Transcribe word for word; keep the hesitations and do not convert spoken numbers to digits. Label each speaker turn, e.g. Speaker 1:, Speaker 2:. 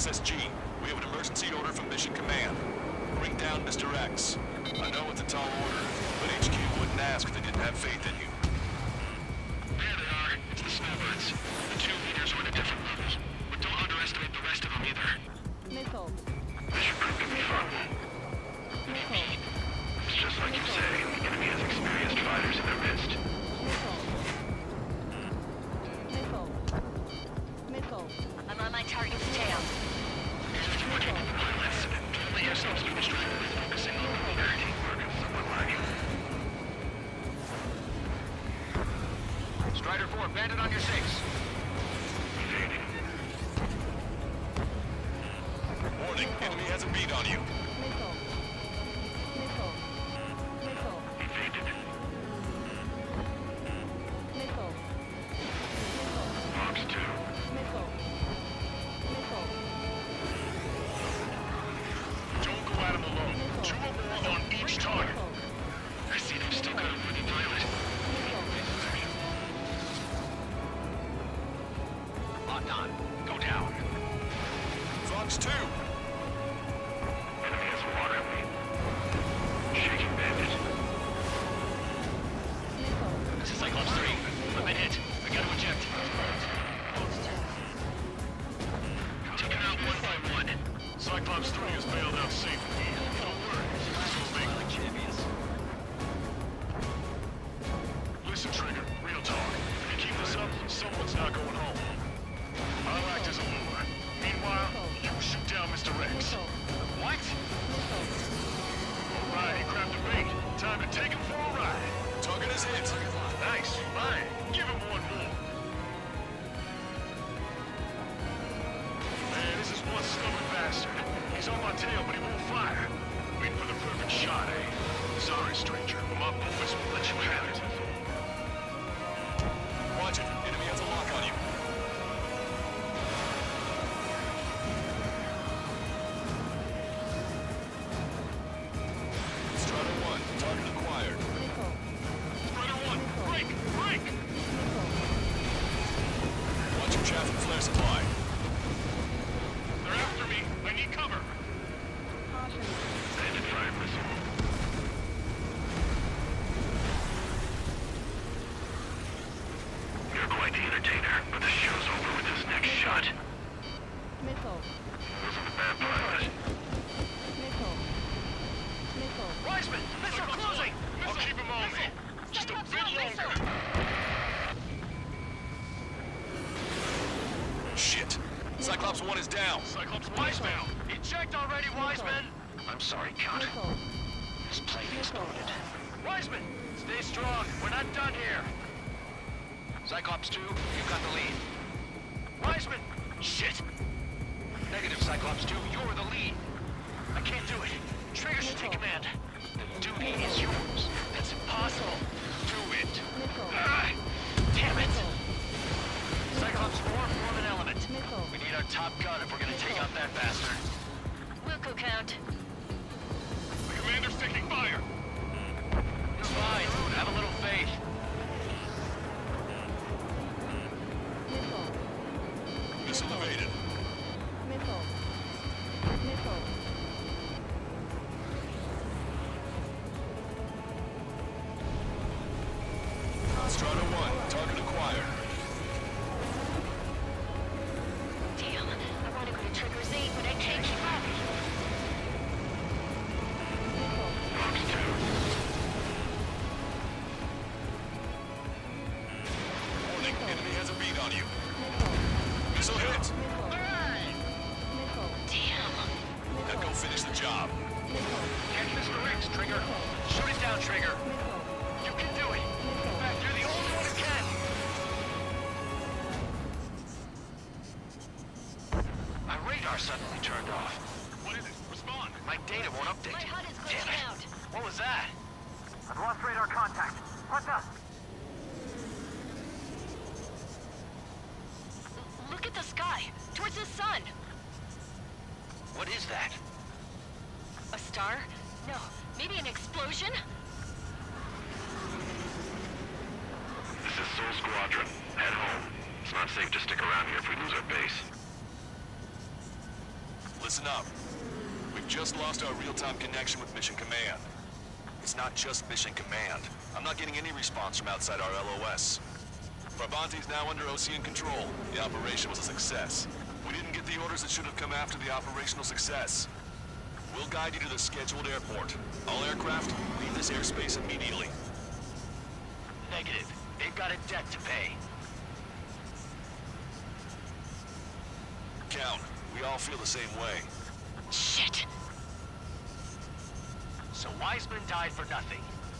Speaker 1: S S G. We have an emergency order from Mission Command. Bring down Mister X. I know it's a tall order, but H Q wouldn't ask if they didn't have faith in you.
Speaker 2: There they are. It's the snowbirds. The two leaders are at a different level. But don't underestimate the rest of them either.
Speaker 3: Missile.
Speaker 2: This should prove to be fun.
Speaker 3: Missile.
Speaker 2: It's just like you say. The enemy has experienced fighters in their midst.
Speaker 3: Missile. Missile. Missile.
Speaker 4: I'm on my target's tail.
Speaker 3: Missile.
Speaker 2: Pilots, don't let yourselves be distracted with focusing on the leader. Teamwork is someone like you.
Speaker 5: Strider four, bandit on your six.
Speaker 2: Evading.
Speaker 1: Warning, enemy has a beat on you.
Speaker 3: Missile. Missile. Missile.
Speaker 2: Evaded.
Speaker 3: Missile.
Speaker 2: Fox two.
Speaker 3: Missile. Missile.
Speaker 2: Don't go at him alone. Two or more on each target. I see them still got a running pilot.
Speaker 5: Locked on. Go down.
Speaker 1: Fox two.
Speaker 2: Enemy has water at me. Shaking bandit.
Speaker 5: This is Cyclops three. I've been hit. I gotta eject.
Speaker 2: Taken out one by one. Cyclops three is bailed out safely. Don't worry. This will make
Speaker 5: Like champions.
Speaker 2: Listen, Trigger, real talk. If you keep this up, someone's not going home. I'll act as a lure. Meanwhile, you shoot down Mister X.
Speaker 5: What?
Speaker 2: All right, he grabbed a bait. Time to take him for a ride.
Speaker 1: Target is hit.
Speaker 2: Nice. Fine. Give him one more. Man, this is one stubborn bastard. He's on my tail, but he won't fire. Waiting for the perfect shot, eh? Sorry, stranger, but my boys will let you have it.
Speaker 1: Watch it. Enemy has a lock on you. Strider one, target acquired.
Speaker 3: Missile.
Speaker 2: Strider one, break! Break!
Speaker 1: Watch your chaff and flare supply.
Speaker 2: They're after me. I need cover.
Speaker 3: Caution.
Speaker 2: Bandit fire missile. You're quite the entertainer, but the show's over with this next shot.
Speaker 3: Missile.
Speaker 2: Wasn't a bad pilot.
Speaker 3: Missile. Missile.
Speaker 5: Wiseman! Missile closing!
Speaker 2: I'll keep him on me. Just a bit longer.
Speaker 1: Shit. Cyclops one is down.
Speaker 2: Cyclops Wiseman.
Speaker 5: Eject already, Wiseman!
Speaker 2: I'm sorry, Count.
Speaker 3: Missile.
Speaker 2: This plane exploded.
Speaker 5: Wiseman! Stay strong. We're not done here. Cyclops two, you've got the lead. Wiseman! Shit! Negative, Cyclops two. You're the lead. I can't do it. Trigger should take command. The duty is yours. That's impossible. Do it.
Speaker 3: Missile.
Speaker 5: Ah, damn it! Cyclops four, form an element.
Speaker 3: Missile.
Speaker 5: We need our top gun if we're gonna take out that bastard.
Speaker 4: Wilco count.
Speaker 2: The commander's taking fire.
Speaker 5: It's fine. Have a little faith.
Speaker 3: Missile.
Speaker 1: Missile evaded.
Speaker 3: Missile. Missile.
Speaker 1: Strider one, target acquired.
Speaker 4: Damn. I want to go to Trigger's eight, but I can't keep up.
Speaker 3: Missile.
Speaker 2: Fox two.
Speaker 1: Warning, enemy has a beat on you.
Speaker 3: Missile.
Speaker 1: Missile hit.
Speaker 3: Missile. Missile.
Speaker 4: Damn.
Speaker 1: Now go finish the job.
Speaker 3: Missile.
Speaker 5: Catch Mister Riggs, Trigger. Shoot it down, Trigger.
Speaker 3: Missile.
Speaker 5: You can do it. In fact, you're the only one who can. My radar suddenly turned off.
Speaker 2: What is it? Respond.
Speaker 5: My data won't update.
Speaker 4: My H U D is
Speaker 5: Damn
Speaker 4: glitching
Speaker 5: it.
Speaker 4: out.
Speaker 5: What was that?
Speaker 6: I've lost radar contact. What's up?
Speaker 4: Look at the sky. Towards the sun.
Speaker 5: What is that?
Speaker 4: A star? No. Maybe an explosion?
Speaker 2: This is Soul Squadron. Head home. It's not safe to stick around here if we lose our base.
Speaker 1: Listen up. We've just lost our real-time connection with Mission Command. It's not just Mission Command. I'm not getting any response from outside our L O S. Farbanti's now under O C N control. The operation was a success. We didn't get the orders that should have come after the operational success. We'll guide you to the scheduled airport. All aircraft, leave this airspace immediately.
Speaker 5: Negative. They've got a debt to pay.
Speaker 1: Count, we all feel the same way.
Speaker 4: Shit.
Speaker 5: So Wiseman died for nothing.